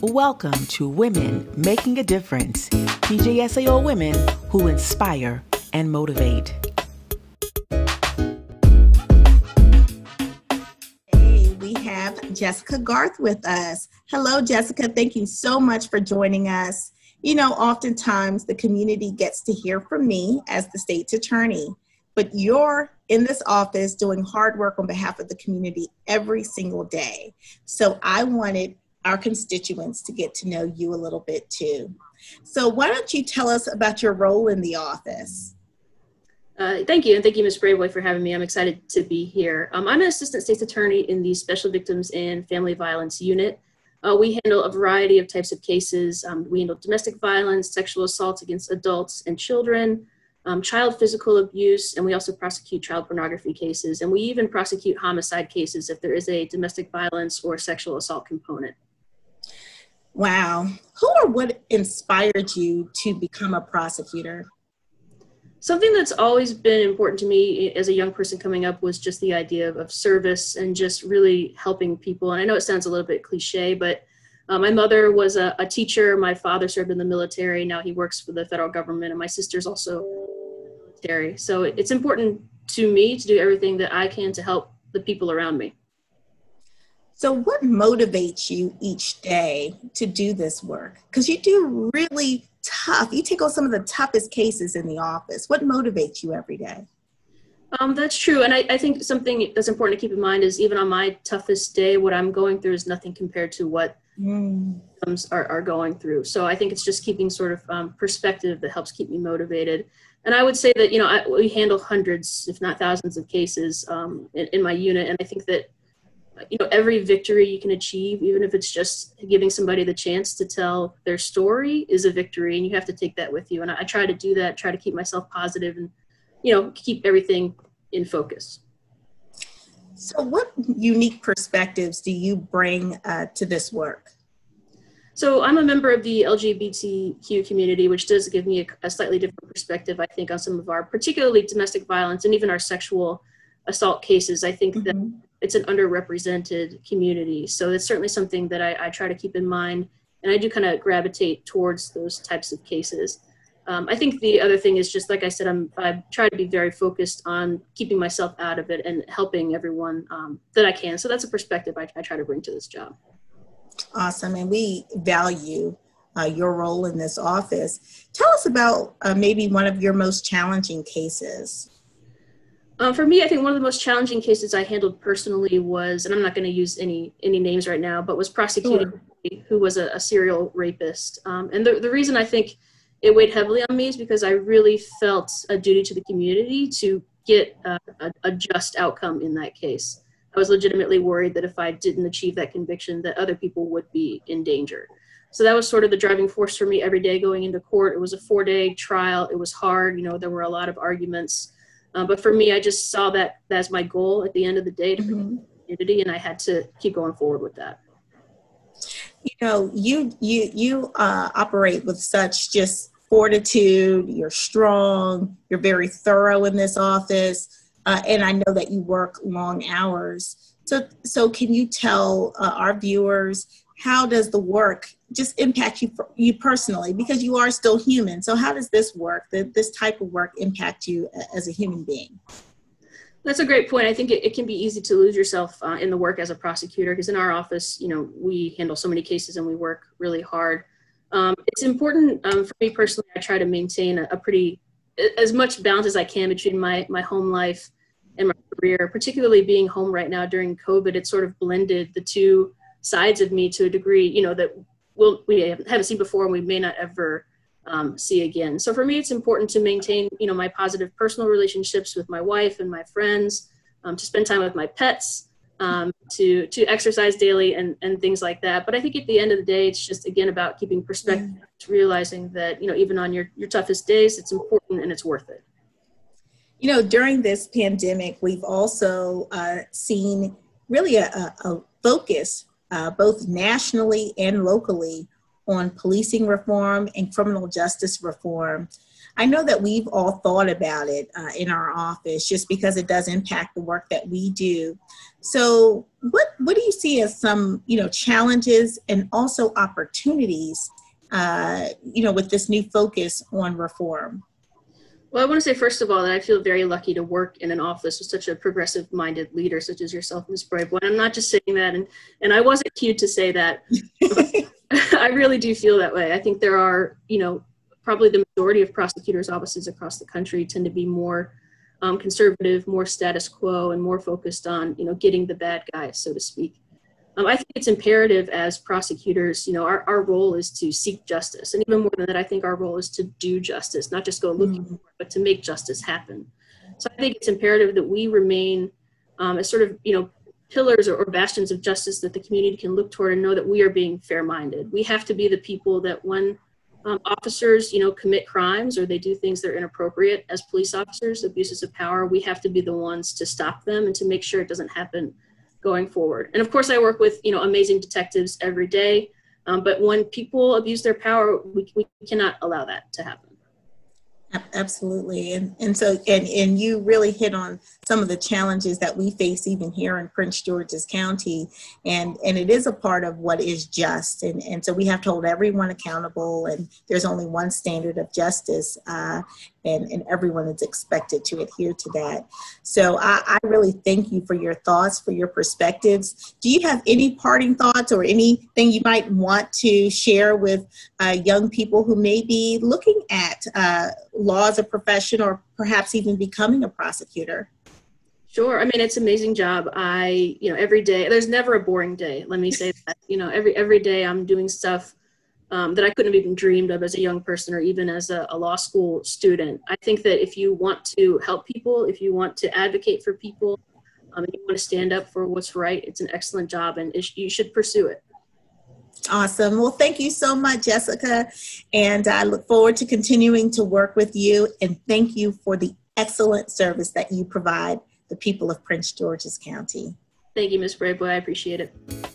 Welcome to Women Making a Difference, PJSAO women who inspire and motivate. Hey, we have Jessica Garth with us. Hello, Jessica. Thank you so much for joining us. You know, oftentimes the community gets to hear from me as the state's attorney, but you're in this office doing hard work on behalf of the community every single day. So I wanted our constituents to get to know you a little bit too. So why don't you tell us about your role in the office? Thank you, and thank you, Ms. Brayboy, for having me. I'm excited to be here. I'm an assistant state's attorney in the Special Victims and Family Violence Unit. We handle a variety of types of cases. We handle domestic violence, sexual assault against adults and children, child physical abuse, and we also prosecute child pornography cases. And we even prosecute homicide cases if there is a domestic violence or sexual assault component. Wow. Who or what inspired you to become a prosecutor? Something that's always been important to me as a young person coming up was just the idea of service and just really helping people. And I know it sounds a little bit cliche, but my mother was a teacher. My father served in the military. Now he works for the federal government, and my sister's also in the military. So it's important to me to do everything that I can to help the people around me. So what motivates you each day to do this work? Because you do really tough, you take on some of the toughest cases in the office. What motivates you every day? That's true. And I think something that's important to keep in mind is even on my toughest day, what I'm going through is nothing compared to what are going through. So I think it's just keeping sort of perspective that helps keep me motivated. And I would say that, you know, we handle hundreds, if not thousands of cases in my unit. And I think that, you know, every victory you can achieve, even if it's just giving somebody the chance to tell their story, is a victory, and you have to take that with you. And I try to do that, try to keep myself positive and, you know, keep everything in focus. So what unique perspectives do you bring to this work? So I'm a member of the LGBTQ community, which does give me a slightly different perspective, I think, on some of our particularly domestic violence and even our sexual assault cases. I think that it's an underrepresented community. So it's certainly something that I try to keep in mind, and I do kind of gravitate towards those types of cases. I think the other thing is just, like I said, I try to be very focused on keeping myself out of it and helping everyone that I can. So that's a perspective I try to bring to this job. Awesome, and we value your role in this office. Tell us about maybe one of your most challenging cases. For me, I think one of the most challenging cases I handled personally was, and I'm not going to use any names right now, but was prosecuting somebody who was a serial rapist. And the reason I think it weighed heavily on me is because I really felt a duty to the community to get a just outcome in that case. I was legitimately worried that if I didn't achieve that conviction, that other people would be in danger. So that was sort of the driving force for me every day going into court. It was a 4-day trial. It was hard. You know, there were a lot of arguments. But for me, I just saw that as my goal at the end of the day to protect the community, and I had to keep going forward with that. You know, you operate with such just fortitude. You're strong. You're very thorough in this office, and I know that you work long hours. So can you tell our viewers, how does the work just impact you personally, because you are still human? So how does this work, this type of work, impact you as a human being? That's a great point. I think it can be easy to lose yourself in the work as a prosecutor, because in our office, you know, we handle so many cases and we work really hard. It's important for me personally. I try to maintain as much balance as I can between my home life and my career, particularly being home right now during COVID. It sort of blended the two sides of me to a degree, you know, that we haven't seen before and we may not ever see again. So for me, it's important to maintain, you know, my positive personal relationships with my wife and my friends, to spend time with my pets, to exercise daily and things like that. But I think at the end of the day, it's just, again, about keeping perspective, realizing that, you know, even on your toughest days, it's important and it's worth it. You know, during this pandemic, we've also seen really a focus both nationally and locally on policing reform and criminal justice reform. I know that we've all thought about it in our office just because it does impact the work that we do. So what do you see as some, challenges and also opportunities, with this new focus on reform? Well, I want to say, first of all, that I feel very lucky to work in an office with such a progressive-minded leader such as yourself, Ms. Brayboy. I'm not just saying that, and I wasn't cute to say that. I really do feel that way. I think there are, probably the majority of prosecutors' offices across the country tend to be more conservative, more status quo, and more focused on, getting the bad guys, so to speak. I think it's imperative as prosecutors, our role is to seek justice. And even more than that, I think our role is to do justice, not just go looking for it, but to make justice happen. So I think it's imperative that we remain as sort of, pillars or bastions of justice that the community can look toward and know that we are being fair-minded. We have to be the people that when officers, commit crimes or they do things that are inappropriate as police officers, abuses of power, we have to be the ones to stop them and to make sure it doesn't happen going forward. And of course, I work with, amazing detectives every day. But when people abuse their power, we cannot allow that to happen. Absolutely. And you really hit on some of the challenges that we face even here in Prince George's County. And it is a part of what is just. And so we have to hold everyone accountable, and there's only one standard of justice, and everyone is expected to adhere to that. So I really thank you for your thoughts, for your perspectives. Do you have any parting thoughts or anything you might want to share with young people who may be looking at law as a profession or perhaps even becoming a prosecutor? Sure. I mean, it's an amazing job. Every day, there's never a boring day. Let me say that, every day I'm doing stuff that I couldn't have even dreamed of as a young person or even as a law school student. I think that if you want to help people, if you want to advocate for people, and you want to stand up for what's right, it's an excellent job and you should pursue it. Awesome. Well, thank you so much, Jessica. And I look forward to continuing to work with you. And thank you for the excellent service that you provide the people of Prince George's County. Thank you, Ms. Brayboy. I appreciate it.